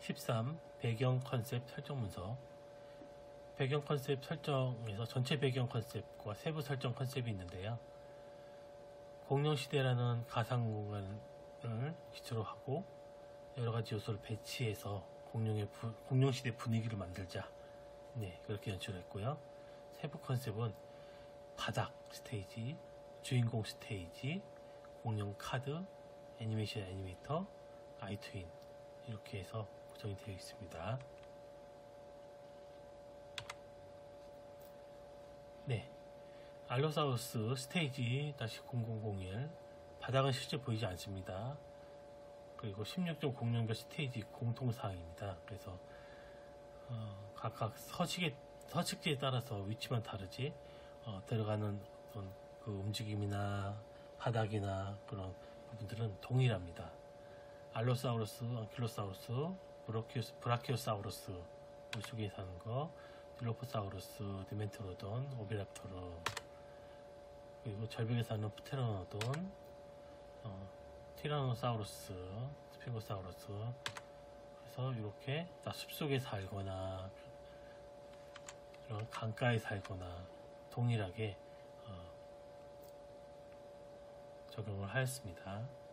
13. 배경 컨셉 설정 문서. 배경 컨셉 설정에서 전체 배경 컨셉과 세부 설정 컨셉이 있는데요. 공룡시대라는 가상공간을 기초로 하고 여러가지 요소를 배치해서 공룡시대 분위기를 만들자. 네, 그렇게 연출했고요. 세부 컨셉은 바닥 스테이지, 주인공 스테이지, 공룡 카드, 애니메이션 애니메이터, 아이트윈 이렇게 해서 구성이 되어 있습니다. 네, 알로사우루스 스테이지 -0001 바닥은 실제 보이지 않습니다. 그리고 16점 공룡별 스테이지 공통사항입니다. 그래서 각각 서식지에 따라서 위치만 다르지 들어가는 어떤 그 움직임이나 바닥이나 그런 부분들은 동일합니다. 알로사우루스, 안킬로사우루스, 브라키오사우루스 물속에 사는 거, 딜로포사우루스, 디멘토로돈, 오비랍토르, 그리고 절벽에 사는 프테로노돈, 티라노사우루스, 스피고사우루스. 그래서 이렇게 다 숲속에 살거나 이런 강가에 살거나 동일하게 적용을 하였습니다.